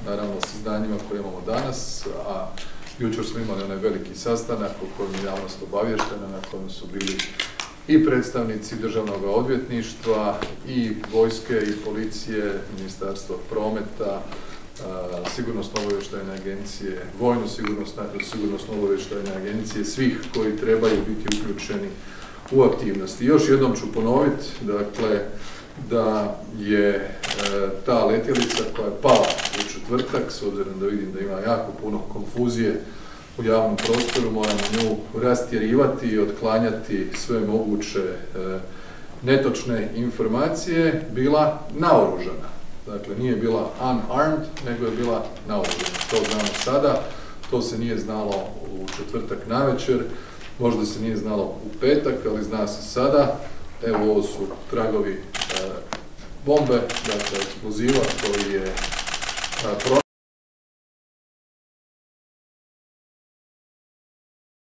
naravno s izdanjima koje imamo danas, a jučer smo imali onaj veliki sastanak u kojem je javnost obavještena, na kojem su bili i predstavnici državnog odvjetništva, i vojske, i policije, ministarstva prometa, sigurnosno-obavještajne agencije, vojno-sigurnosno-obavještajne agencije, svih koji trebaju biti uključeni u aktivnosti. Još jednom ću ponoviti, dakle, da je ta letjelica koja je pala u četvrtak, s obzirom da vidim da ima jako puno konfuzije u javnom prostoru, moramo nju rastjerivati i otklanjati sve moguće netočne informacije, bila naoružana. Dakle, nije bila unarmed, nego je bila naoružana. To znamo sada, to se nije znalo u četvrtak navečer, možda se nije znalo u petak, ali zna se sada. Evo, ovo su tragovi bombe, dakle eksploziva koji je